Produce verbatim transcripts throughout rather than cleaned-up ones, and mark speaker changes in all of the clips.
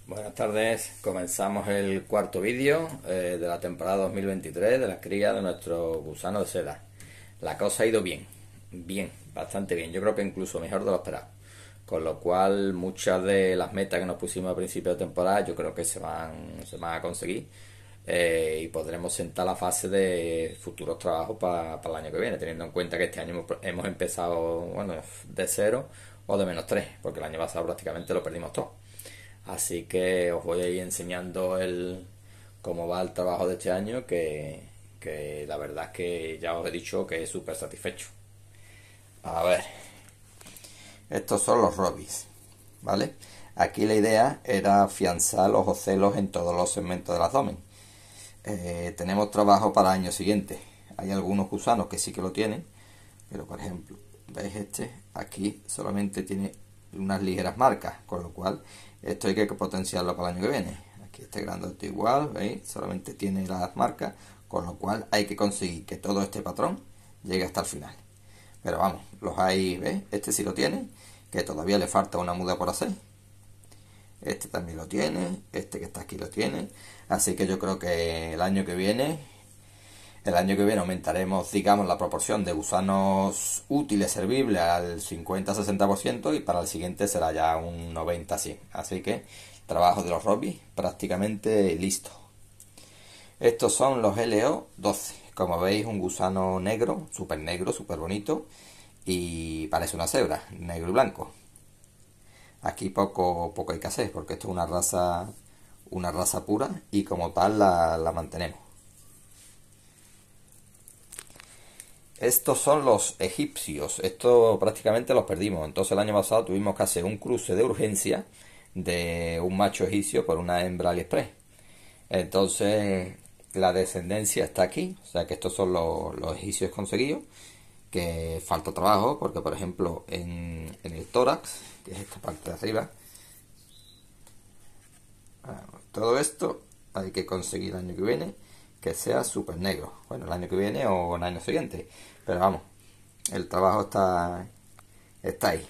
Speaker 1: Buenas tardes, comenzamos el cuarto vídeo eh, de la temporada dos mil veintitrés de la cría de nuestro gusano de seda. La cosa ha ido bien, bien, bastante bien, yo creo que incluso mejor de lo esperado. Con lo cual muchas de las metas que nos pusimos a principio de temporada yo creo que se van, se van a conseguir eh, y podremos sentar la fase de futuros trabajos para pa el año que viene, teniendo en cuenta que este año hemos, hemos empezado bueno, de cero o de menos tres, porque el año pasado prácticamente lo perdimos todo. Así que os voy a ir enseñando el cómo va el trabajo de este año, que, que la verdad es que ya os he dicho que es súper satisfecho. A ver, estos son los robis, ¿vale? Aquí la idea era afianzar los ocelos en todos los segmentos del abdomen. Eh, tenemos trabajo para el año siguiente. Hay algunos gusanos que sí que lo tienen, pero por ejemplo, ¿veis este? Aquí solamente tiene unas ligeras marcas, con lo cual esto hay que potenciarlo para el año que viene. Aquí este grandote igual, ¿veis? Solamente tiene las marcas, con lo cual hay que conseguir que todo este patrón llegue hasta el final. Pero vamos, los hay, ¿veis? Este sí lo tiene, que todavía le falta una muda por hacer. Este también lo tiene, este que está aquí lo tiene. Así que yo creo que el año que viene El año que viene aumentaremos, digamos, la proporción de gusanos útiles, servibles al cincuenta a sesenta por ciento y para el siguiente será ya un noventa cien. Así que trabajo de los robis prácticamente listo. Estos son los L O doce. Como veis, un gusano negro, súper negro, súper bonito y parece una cebra, negro y blanco. Aquí poco, poco hay que hacer porque esto es una raza, una raza pura y como tal la, la mantenemos. Estos son los egipcios. Estos prácticamente los perdimos. Entonces el año pasado tuvimos que hacer un cruce de urgencia de un macho egipcio por una hembra AliExpress. Entonces la descendencia está aquí. O sea que estos son los, los egipcios conseguidos. Que falta trabajo porque por ejemplo en, en el tórax, que es esta parte de arriba, todo esto hay que conseguir el año que viene que sea súper negro. Bueno, el año que viene o el año siguiente. Pero vamos, el trabajo está, está ahí.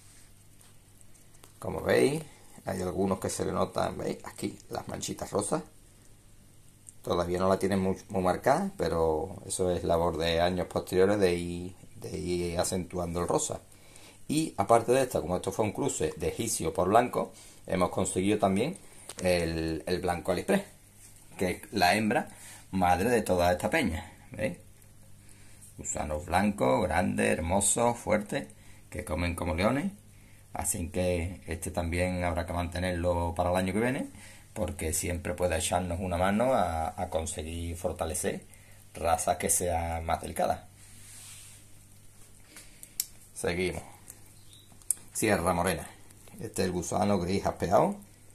Speaker 1: Como veis, hay algunos que se le notan, ¿veis? Aquí las manchitas rosas. Todavía no la tienen muy, muy marcada, pero eso es labor de años posteriores de ir, de ir acentuando el rosa. Y aparte de esta, como esto fue un cruce de egipcio por blanco, hemos conseguido también el, el blanco AliExpress, que es la hembra madre de toda esta peña. ¿Veis? Gusanos blancos, grandes, hermosos, fuertes, que comen como leones. Así que este también habrá que mantenerlo para el año que viene, porque siempre puede echarnos una mano a, a conseguir fortalecer razas que sean más delicadas. Seguimos. Sierra Morena. Este es el gusano gris aspeado.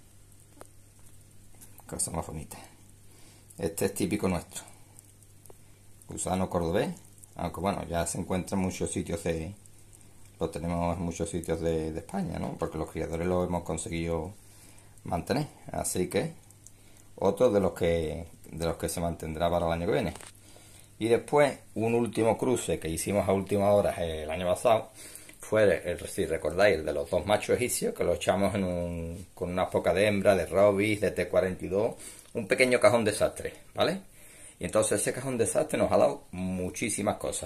Speaker 1: Cosa más bonita. Este es típico nuestro. Gusano cordobés. Aunque bueno, ya se encuentra en muchos sitios de... Lo tenemos en muchos sitios de, de España, ¿no? Porque los criadores lo hemos conseguido mantener. Así que otro de los que de los que se mantendrá para el año que viene. Y después, un último cruce que hicimos a última hora el año pasado fue, el, si recordáis, el de los dos machos egipcios, que lo echamos en un, con unas pocas de hembra, de robis, de T cuarenta y dos, un pequeño cajón desastre, ¿vale? Y entonces ese cajón desastre nos ha dado muchísimas cosas.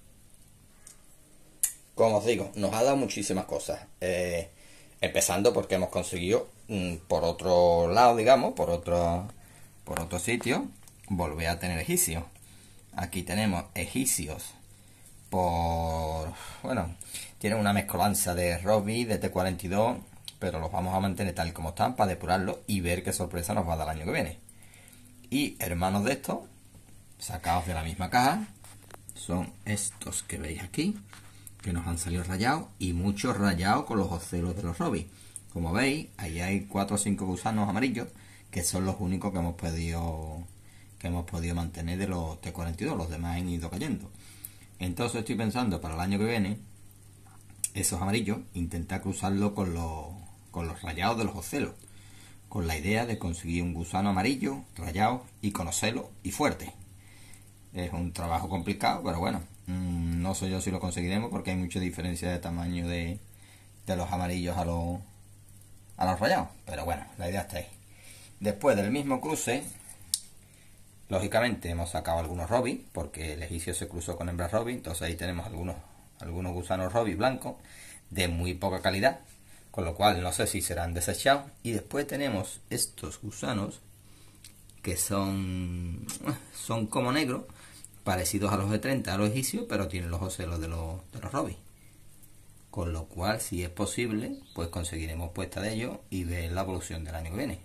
Speaker 1: Como os digo, nos ha dado muchísimas cosas. Eh, empezando porque hemos conseguido, mm, por otro lado, digamos, por otro, por otro sitio, volver a tener egipcios. Aquí tenemos egipcios por... Bueno, tienen una mezcolanza de Robbie, de T cuarenta y dos, pero los vamos a mantener tal como están para depurarlos y ver qué sorpresa nos va a dar el año que viene. Y hermanos de estos, sacados de la misma caja, son estos que veis aquí, que nos han salido rayados, y muchos rayados con los ocelos de los Robbie. Como veis, ahí hay cuatro o cinco gusanos amarillos, que son los únicos que hemos podido que hemos podido mantener de los T cuarenta y dos, los demás han ido cayendo. Entonces estoy pensando para el año que viene, esos amarillos, intentar cruzarlo con los, con los rayados de los ocelos, con la idea de conseguir un gusano amarillo, rayado y con ocelos y fuerte. Es un trabajo complicado, pero bueno, mmm, no sé yo si lo conseguiremos porque hay mucha diferencia de tamaño de, de los amarillos a los, a los rayados, pero bueno, la idea está ahí. Después del mismo cruce, lógicamente hemos sacado algunos robis, porque el egipcio se cruzó con hembras robis, entonces ahí tenemos algunos, algunos gusanos robis blancos de muy poca calidad, con lo cual no sé si serán desechados. Y después tenemos estos gusanos que son, son como negros, parecidos a los de treinta, a los egipcios, pero tienen los ocelos de los, de los robis. Con lo cual, si es posible, pues conseguiremos puesta de ellos y ver la evolución del año que viene.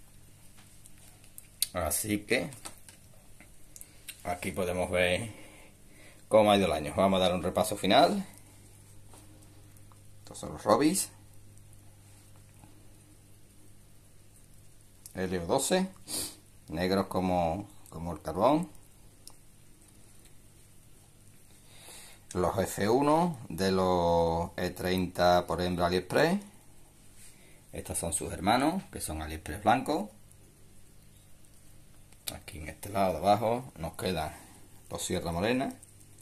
Speaker 1: Así que aquí podemos ver cómo ha ido el año. Vamos a dar un repaso final. Estos son los robis. Helio doce, negros como, como el carbón. Los F uno de los E treinta por hembra AliExpress. Estos son sus hermanos, que son AliExpress blancos. Aquí en este lado de abajo nos quedan los Sierra Morena.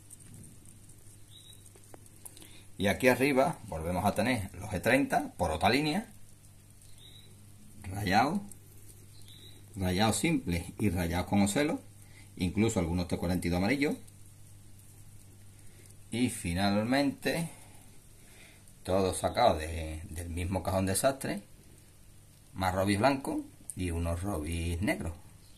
Speaker 1: Y aquí arriba volvemos a tener los E treinta por otra línea. Rayados. Rayados simples y rayados con ocelo. Incluso algunos T cuarenta y dos amarillos. Y finalmente, todo sacado de, del mismo cajón desastre, más robis blancos y unos robis negros.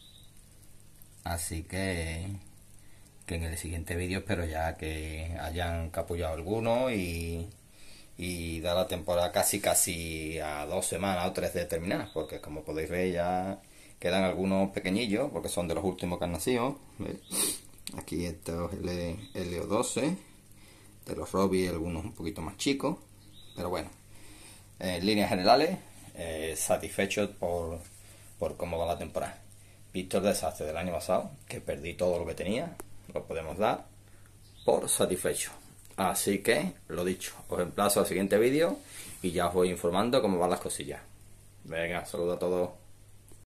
Speaker 1: Así que, que en el siguiente vídeo espero ya que hayan capullado algunos y, y dar la temporada casi casi a dos semanas o tres de terminar, porque como podéis ver ya quedan algunos pequeñillos, porque son de los últimos que han nacido. ¿Veis? Aquí esto es el Helio doce. De los robis, algunos un poquito más chicos, pero bueno, en líneas generales, eh, satisfecho por, por cómo va la temporada. Visto el desastre del año pasado, que perdí todo lo que tenía, lo podemos dar por satisfecho. Así que, lo dicho, os emplazo al siguiente vídeo y ya os voy informando cómo van las cosillas. Venga, saludos a todos.